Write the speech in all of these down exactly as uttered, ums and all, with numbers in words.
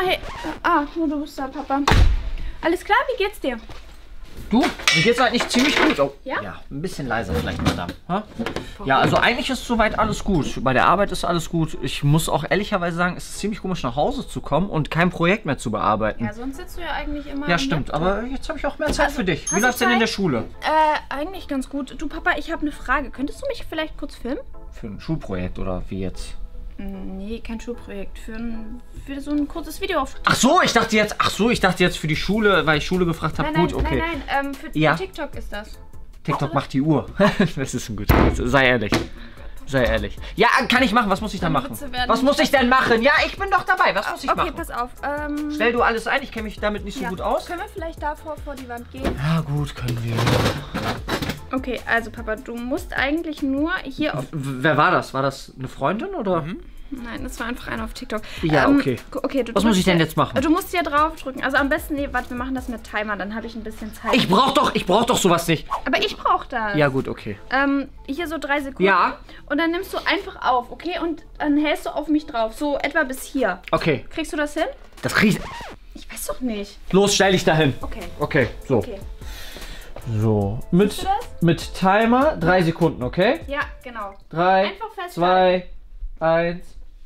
hey. Ah, du bist da, Papa. Alles klar, wie geht's dir? Du, mir geht's eigentlich ziemlich gut. Oh, ja? Ja, ein bisschen leiser vielleicht, Madame. Ha? Ja, also eigentlich ist soweit alles gut. Bei der Arbeit ist alles gut. Ich muss auch ehrlicherweise sagen, es ist ziemlich komisch, nach Hause zu kommen und kein Projekt mehr zu bearbeiten. Ja, sonst sitzt du ja eigentlich immer. Ja, stimmt. Aber jetzt habe ich auch mehr Zeit also, für dich. Wie läuft's läuft's denn in der Schule? Äh, eigentlich ganz gut. Du, Papa, ich habe eine Frage. Könntest du mich vielleicht kurz filmen? Für ein Schulprojekt oder wie jetzt? Nee, kein Schulprojekt. Für, ein, für so ein kurzes Video auf TikTok. Ach so, ich dachte jetzt, ach so, ich dachte jetzt für die Schule, weil ich Schule gefragt habe. Nein, Gut, nein, okay. nein, nein, ähm, für, Ja. für TikTok ist das. TikTok macht die Uhr. Das ist ein guter Witz. Sei ehrlich. Sei ehrlich. Ja, kann ich machen. Was muss ich dann Deine machen? Witze werden Was muss ich denn machen? Ja, ich bin doch dabei. Was muss ich Okay, machen? pass auf. Ähm, Stell du alles ein. Ich kenne mich damit nicht so ja. gut aus. Können wir vielleicht davor vor die Wand gehen? Ja, gut, können wir. Okay, also Papa, du musst eigentlich nur hier auf... W wer war das? War das eine Freundin oder? Mhm. Nein, das war einfach einer auf TikTok. Ja, ähm, okay. okay du Was muss ich denn hier, jetzt machen? Du musst hier drauf drücken. Also am besten, nee, warte, wir machen das mit Timer, dann habe ich ein bisschen Zeit. Ich brauch doch, ich brauch doch sowas nicht. Aber ich brauche das. Ja, gut, okay. Ähm, hier so drei Sekunden. Ja. Und dann nimmst du einfach auf, okay? Und dann hältst du auf mich drauf. So etwa bis hier. Okay. Kriegst du das hin? Das krieg ich. Ich weiß doch nicht. Los, stell dich dahin. Okay. Okay, so. Okay. So. Mit, du das? mit Timer drei Sekunden, okay? Ja, genau. Drei, Einfach festhalten. zwei, eins.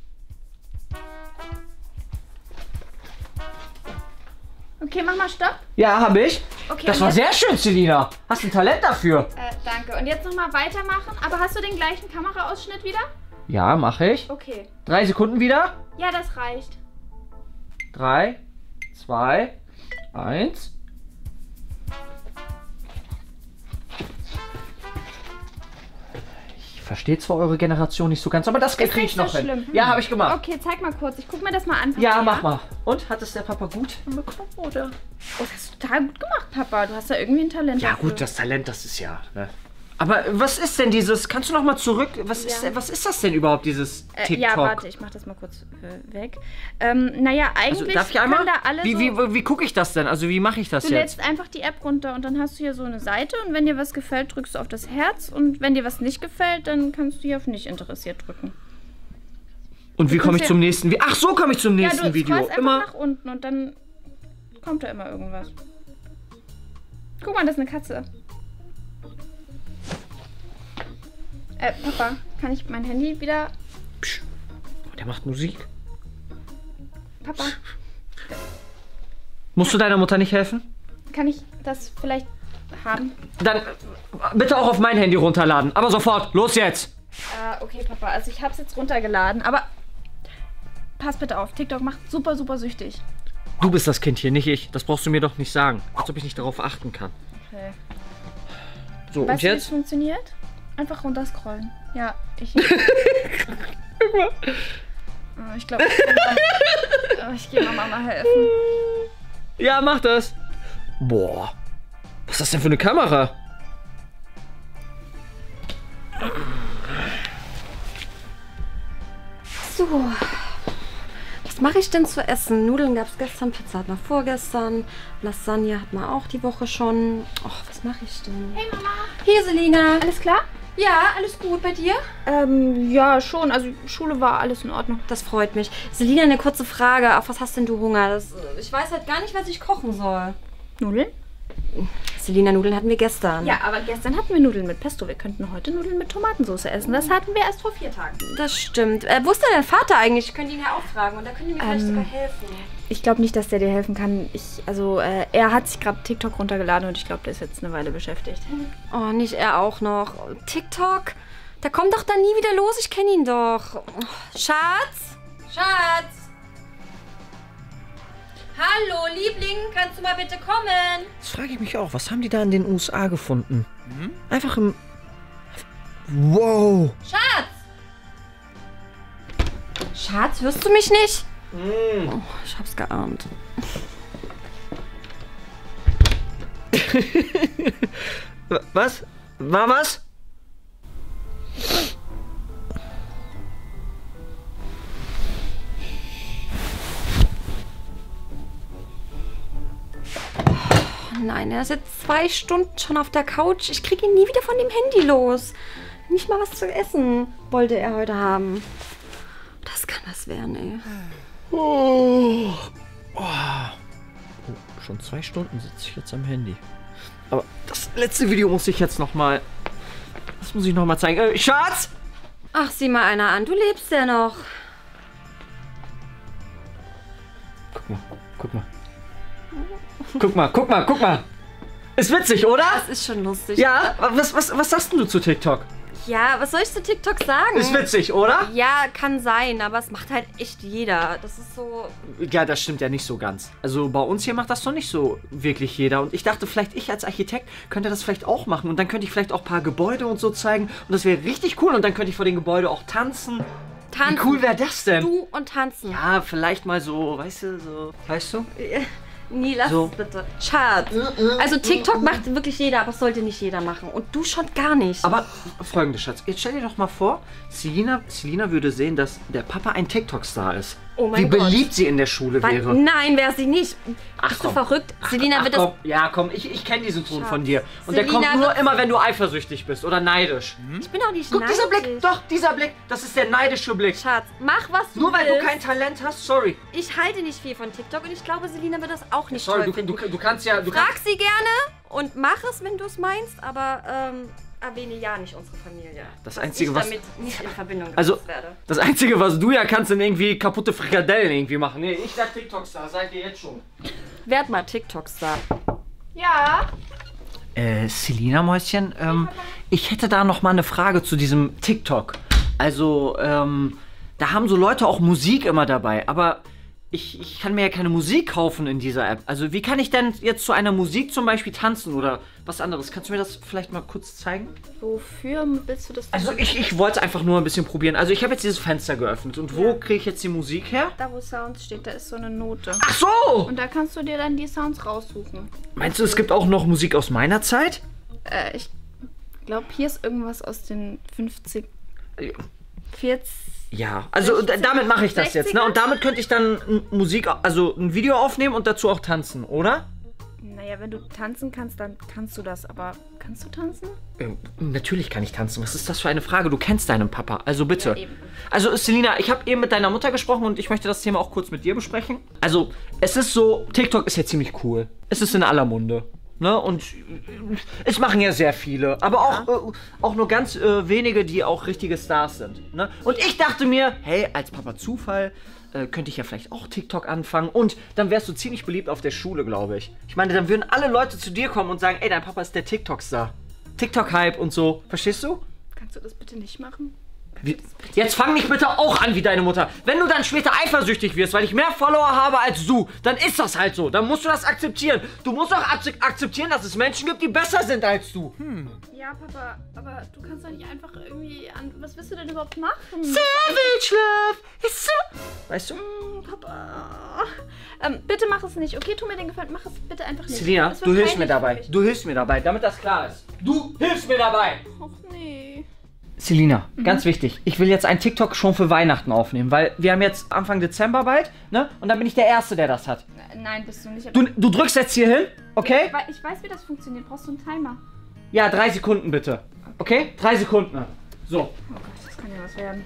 Okay, mach mal Stopp. Ja, habe ich. Okay, Das und war jetzt- sehr schön, Selina. Hast ein Talent dafür. Äh, danke. Und jetzt nochmal weitermachen. Aber hast du den gleichen Kameraausschnitt wieder? Ja, mache ich. Okay. Drei Sekunden wieder. Ja, das reicht. Drei, zwei, eins. Ich verstehe zwar eure Generation nicht so ganz, aber das kriege ich nicht noch so hin. schlimm. Ja, habe ich gemacht. Okay, zeig mal kurz. Ich guck mir das mal an. Papa, Ja, mach mal. Und, hat es der Papa gut hinbekommen, oder? Oh, das hast du total gut gemacht, Papa. Du hast da irgendwie ein Talent Ja dafür. gut, das Talent, das ist ja... Ne? Aber was ist denn dieses... Kannst du noch mal zurück... Was, Ja. ist, denn- was ist das denn überhaupt, dieses Äh, TikTok? ja, warte, ich mach das mal kurz äh, weg. Ähm, naja, eigentlich Also, darf ich einmal? kann da alle Wie, so... wie, wie, wie gucke ich das denn? Also wie mache ich das Du jetzt? lädst einfach die App runter und dann hast du hier so eine Seite und wenn dir was gefällt, drückst du auf das Herz und wenn dir was nicht gefällt, dann kannst du hier auf nicht interessiert drücken. Und wie komme ich kannst zum nächsten Video? Ach, so komme ich zum Ja, nächsten du Video. scrollst einfach Immer... nach unten und dann kommt da immer irgendwas. Guck mal, das ist eine Katze. Äh, Papa, kann ich mein Handy wieder... Psch. Der macht Musik. Papa, Musst du deiner Mutter nicht helfen? kann ich das vielleicht haben? Dann äh, bitte auch auf mein Handy runterladen. Aber sofort. Los jetzt. Äh, okay, Papa, also ich hab's jetzt runtergeladen, aber pass bitte auf, TikTok macht super, super süchtig. Du bist das Kind hier, nicht ich. Das brauchst du mir doch nicht sagen. Als ob ich nicht darauf achten kann. Okay. So, und Weißt du, wie es jetzt? funktioniert? Einfach runterscrollen. Ja, ich... Guck mal. Oh, ich glaube, ich, geh mal- oh, ich gehe mal Mama helfen. Ja, mach das. Boah. Was ist das denn für eine Kamera? So, was mache ich denn zu essen? Nudeln gab es gestern, Pizza hatten wir vorgestern, Lasagne hatten wir auch die Woche schon. Och, was mache ich denn? Hey Mama, Hier, Selina. alles klar? Ja, alles gut bei dir? Ähm, ja, schon. Also Schule war alles in Ordnung. Das freut mich. Selina, eine kurze Frage. Auf was hast denn du Hunger? Das, äh, ich weiß halt gar nicht, was ich kochen soll. Nudeln? Selina, Nudeln hatten wir gestern. Ja, aber gestern hatten wir Nudeln mit Pesto. Wir könnten heute Nudeln mit Tomatensauce essen. Das hatten wir erst vor vier Tagen. Das stimmt. Äh, wo ist denn dein Vater eigentlich? Ich könnte ihn ja auch fragen und da könnte mir vielleicht Ähm, sogar helfen. Ich glaube nicht, dass der dir helfen kann. Ich, also, äh, er hat sich gerade TikTok runtergeladen und ich glaube, der ist jetzt eine Weile beschäftigt. Oh, nicht er auch noch. TikTok? Der kommt doch dann nie wieder los. Ich kenne ihn doch. Oh, Schatz? Schatz? Hallo, Liebling, kannst du mal bitte kommen? Das frage ich mich auch. Was haben die da in den U S A gefunden? Einfach im... Wow. Schatz! Schatz, hörst du mich nicht? Mm. Oh, ich hab's geahnt. Was? War was? Oh nein, er sitzt zwei Stunden schon auf der Couch. Ich krieg ihn nie wieder von dem Handy los. Nicht mal was zu essen wollte er heute haben. Das kann was werden, ey. Oh. Oh. Oh, schon zwei Stunden sitze ich jetzt am Handy. Aber das letzte Video muss ich jetzt noch mal... Das muss ich noch mal zeigen. Äh, Schatz! Ach, sieh mal einer an. Du lebst ja noch. Guck mal, guck mal. Guck mal, guck mal, guck mal. Ist witzig, oder? Das ist schon lustig. Ja, was, was, was sagst denn du zu TikTok? Ja, was soll ich zu TikTok sagen? Ist witzig, oder? Ja, kann sein, aber es macht halt echt jeder. Das ist so... Ja, das stimmt ja nicht so ganz. Also bei uns hier macht das doch nicht so wirklich jeder. Und ich dachte, vielleicht ich als Architekt könnte das vielleicht auch machen. Und dann könnte ich vielleicht auch ein paar Gebäude und so zeigen. Und das wäre richtig cool. Und dann könnte ich vor den Gebäuden auch tanzen. Tanzen. Wie cool wäre das denn? Du und tanzen. Ja, vielleicht mal so, weißt du, so... Weißt du? Nie, lass So. es bitte. Schatz. Also TikTok macht wirklich jeder, aber es sollte nicht jeder machen. Und du schon gar nicht. Aber folgendes, Schatz. Jetzt stell dir doch mal vor, Selina, Selina würde sehen, dass der Papa ein TikTok-Star ist. Oh mein Wie Gott. beliebt sie in der Schule Weil- wäre. Nein, wäre sie nicht. Ach, Bist du komm. verrückt? Selina Ach, wird das... komm. Ja, komm, ich, ich kenne diesen Ton Schatz. von dir. Und der Selina kommt nur wird- immer, wenn du eifersüchtig bist oder neidisch. Ich bin auch nicht Guck, neidisch. dieser Blick, doch, dieser Blick, das ist der neidische Blick. Schatz, mach was du Nur weil willst. du kein Talent hast, sorry. Ich halte nicht viel von TikTok und ich glaube, Selina wird das auch nicht Sorry, toll du, finden. du, du kannst ja... Du Frag kannst, sie gerne und mach es, wenn du es meinst, aber ähm, erwähne ja nicht unsere Familie. Das dass Einzige, ich was- damit nicht in Verbindung gebracht Also, werde. das Einzige, was du ja kannst, sind irgendwie kaputte Frikadellen irgendwie machen. Nee, ich sag TikTok-Star, seid ihr jetzt schon. Werd mal TikTok-Star. Ja. Äh, Selina Mäuschen, ähm, ich hätte da noch mal eine Frage zu diesem TikTok. Also, ähm, da haben so Leute auch Musik immer dabei, aber ich, ich kann mir ja keine Musik kaufen in dieser App. Also, wie kann ich denn jetzt zu einer Musik zum Beispiel tanzen oder was anderes? Kannst du mir das vielleicht mal kurz zeigen? Wofür willst du das? Also, ich, ich wollte es einfach nur ein bisschen probieren. Also, ich habe jetzt dieses Fenster geöffnet und wo kriege ich jetzt die Musik her? Da, wo Sounds steht, da ist so eine Note. Ach so! Und da kannst du dir dann die Sounds raussuchen. Meinst du, es gibt auch noch Musik aus meiner Zeit? Äh, ich glaube, hier ist irgendwas aus den fünfzig, vierzig. Ja, also sechzig, d- damit mache ich das jetzt, ne? sechziger? Und damit könnte ich dann n- Musik, also ein Video aufnehmen und dazu auch tanzen, oder? Naja, wenn du tanzen kannst, dann kannst du das. Aber kannst du tanzen? Äh, natürlich kann ich tanzen. Was ist das für eine Frage? Du kennst deinen Papa, also bitte. Ja, eben. Also Selina, ich habe eben mit deiner Mutter gesprochen und ich möchte das Thema auch kurz mit dir besprechen. Also, es ist so, TikTok ist ja ziemlich cool. Es ist in aller Munde. Ne? Und äh, es machen ja sehr viele, aber auch, äh, auch nur ganz äh, wenige, die auch richtige Stars sind. Ne? Und ich dachte mir, hey, als Papa Zufall äh, könnte ich ja vielleicht auch TikTok anfangen und dann wärst du ziemlich beliebt auf der Schule, glaube ich. Ich meine, dann würden alle Leute zu dir kommen und sagen, ey, dein Papa ist der TikTok-Star. TikTok-Hype und so. Verstehst du? Kannst du das bitte nicht machen? Wie, jetzt fang nicht bitte auch an wie deine Mutter. Wenn du dann später eifersüchtig wirst, weil ich mehr Follower habe als du, dann ist das halt so. Dann musst du das akzeptieren. Du musst auch ak akzeptieren, dass es Menschen gibt, die besser sind als du. Hm. Ja, Papa, aber du kannst doch nicht einfach irgendwie an... Was willst du denn überhaupt machen? Savage Love ist so... Weißt du? Hm, Papa... Ähm, bitte mach es nicht, okay? Tu mir den Gefallen, mach es bitte einfach nicht. Selina, Das wird du hilfst peinlich mir für dabei. mich. Du hilfst mir dabei, damit das klar ist. Du hilfst mir dabei. Och nee. Selina, ganz wichtig. Ich will jetzt einen TikTok schon für Weihnachten aufnehmen, weil wir haben jetzt Anfang Dezember bald, ne? Und dann bin ich der Erste, der das hat. Nein, bist du nicht. Du, du drückst jetzt hier hin, okay? Ich, wei- ich weiß, wie das funktioniert. Brauchst du einen Timer? Ja, drei Sekunden bitte. Okay? Drei Sekunden. So. Oh Gott, das kann ja was werden.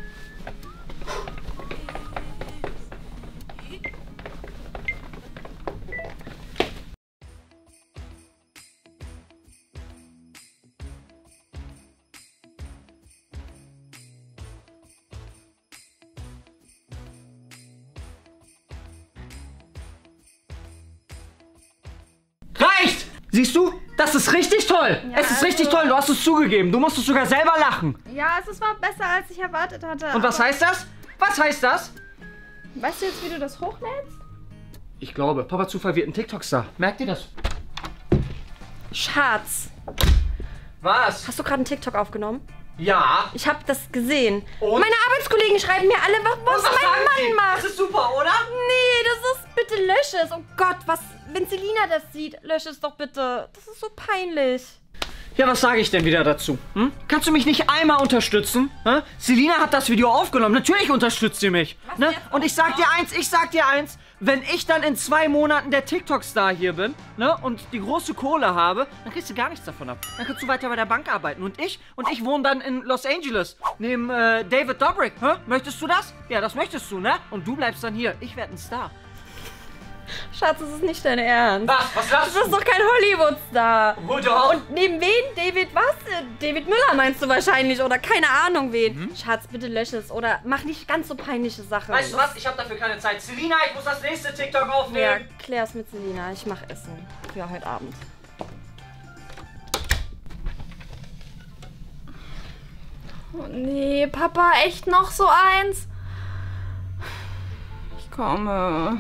Reicht! Siehst du? Das ist richtig toll. Ja, es ist richtig also- toll. Du hast es zugegeben. Du musstest sogar selber lachen. Ja, es war besser, als ich erwartet hatte. Und was aber- heißt das? Was heißt das? Weißt du jetzt, wie du das hochlädst? Ich glaube, Papa Zufall wird ein TikTok-Star. Merkt ihr das? Schatz, Was? hast du gerade einen TikTok aufgenommen? Ja. Ich habe das gesehen. Und? Meine Arbeitskollegen schreiben mir alle, was, was, Was mein sagen Mann Sie? macht. Das ist super, oder? Nee, das ist, bitte lösche es. Oh Gott, was, wenn Selina das sieht, lösche es doch bitte. Das ist so peinlich. Ja, was sage ich denn wieder dazu? Hm? Kannst du mich nicht einmal unterstützen? Hä? Selina hat das Video aufgenommen. Natürlich unterstützt sie mich. Ne? Und ich sag dir eins, ich sag dir eins. Wenn ich dann in zwei Monaten der TikTok-Star hier bin, ne, und die große Kohle habe, dann kriegst du gar nichts davon ab. Dann kannst du weiter bei der Bank arbeiten. Und ich, und ich wohne dann in Los Angeles, neben äh, David Dobrik. Hä? Möchtest du das? Ja, das möchtest du, ne? Und du bleibst dann hier. Ich werde ein Star. Schatz, das ist nicht dein Ernst. Was? Was lachst Du bist doch kein Hollywood-Star. Wo doch? Und neben wen? David was? David Müller meinst du wahrscheinlich oder keine Ahnung wen. Mhm. Schatz, bitte lösch es oder mach nicht ganz so peinliche Sachen. Weißt du was? Ich habe dafür keine Zeit. Selina, ich muss das nächste TikTok aufnehmen. Ja, klär's mit Selina. Ich mach Essen für heute Abend. Oh nee, Papa, echt noch so eins? Ich komme.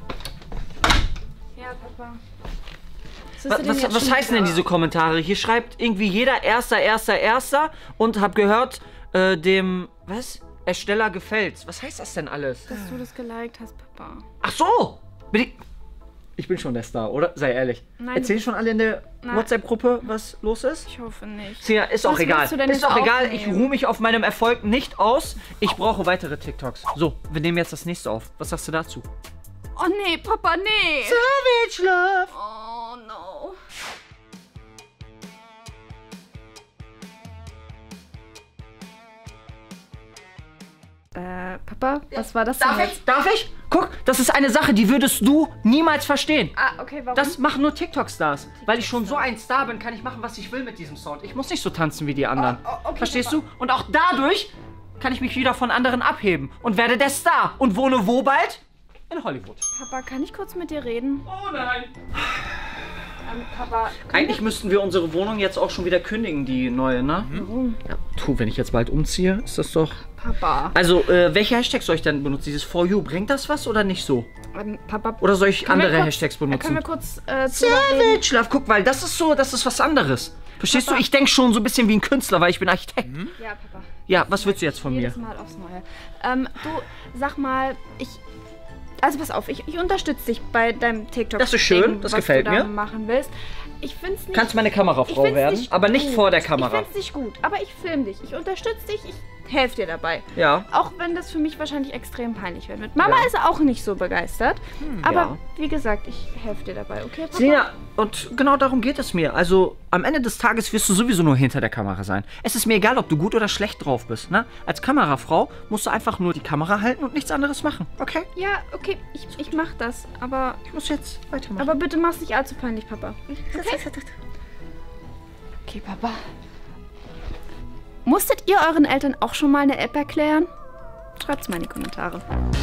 Ja, Papa. Was, was, was heißen denn diese Kommentare? Hier schreibt irgendwie jeder Erster, Erster, Erster und hab gehört, äh, dem, was? Ersteller gefällt's. Was heißt das denn alles? Dass du das geliked hast, Papa. Ach so! Bin ich, ich bin schon der Star, oder? Sei ehrlich. Nein. Erzählen schon alle in der WhatsApp-Gruppe, was los ist? Ich hoffe nicht. Ja, ist auch Was egal. willst du denn Ist jetzt auch egal, aufnehmen? ich ruhe mich auf meinem Erfolg nicht aus. Ich brauche weitere TikToks. So, wir nehmen jetzt das nächste auf. Was sagst du dazu? Oh nee, Papa, nee. Savage Love! Oh no. Äh, Papa, was war das denn Darf jetzt? ich? Darf ich? Guck, das ist eine Sache, die würdest du niemals verstehen. Ah, okay, warum? Das machen nur TikTok-Stars. Weil ich schon so ein Star bin, kann ich machen, was ich will mit diesem Sound. Ich muss nicht so tanzen wie die anderen. Oh, oh, okay, Verstehst Papa. du? Und auch dadurch kann ich mich wieder von anderen abheben und werde der Star. Und wohne wo bald? In Hollywood. Papa, kann ich kurz mit dir reden? Oh nein. Ähm, Papa, Eigentlich müssten wir unsere Wohnung jetzt auch schon wieder kündigen, die neue, ne? warum? Ja, tu, wenn ich jetzt bald umziehe, ist das doch... Papa. Also, äh, welche Hashtags soll ich denn benutzen? Dieses For You, bringt das was oder nicht so? Ähm, Papa, Oder soll ich können wir andere kurz- Hashtags äh, benutzen? Können wir kurz äh, drüber reden? Savage Love, guck, weil das ist so, das ist was anderes. Verstehst Papa. du? Ich denke schon so ein bisschen wie ein Künstler, weil ich bin Architekt. Ja, Papa. Ja, was willst du jetzt von mir? Jedes Mal aufs Neue. Ähm, du, sag mal, ich... Also pass auf, ich, ich unterstütze dich bei deinem TikTok. Das ist schön, Ding, das was gefällt du mir. Da machen willst. Ich find's nicht... Kannst meine Kamerafrau ich find's werden, nicht aber nicht gut. vor der Kamera. Ich find's nicht gut, aber ich film dich. Ich unterstütze dich, ich helfe dir dabei. Ja. Auch wenn das für mich wahrscheinlich extrem peinlich werden wird. Mama Ja. ist auch nicht so begeistert. aber ja. wie gesagt, ich helfe dir dabei, okay, Papa? Selina, und genau darum geht es mir. Also, am Ende des Tages wirst du sowieso nur hinter der Kamera sein. Es ist mir egal, ob du gut oder schlecht drauf bist, ne? Als Kamerafrau musst du einfach nur die Kamera halten und nichts anderes machen, okay? Ja, okay, ich, ich mach das, aber... Ich muss jetzt weitermachen. Aber bitte mach's nicht allzu peinlich, Papa. Okay? Okay, Papa. Musstet ihr euren Eltern auch schon mal eine App erklären? Schreibt's mal in die Kommentare.